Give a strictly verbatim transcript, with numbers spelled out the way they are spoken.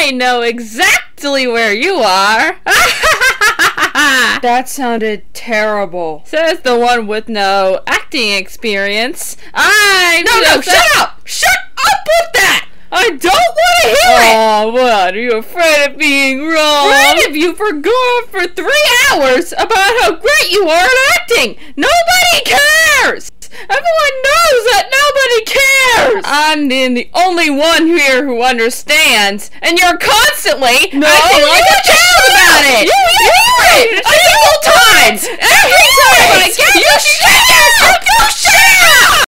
I know exactly where you are. That sounded terrible. Says the one with no acting experience. I'm No, no, just shut up! Shut up with that! I don't want to hear it! Oh, what? Are you afraid of being wrong? Afraid of you for going for three hours about how great you are at acting! Nobody cares! Everyone knows that nobody cares! I'm the, the only one here who understands, and you're constantly No, acting like you a child about it! You hear it! A single time! Every time I get you shut up! You shut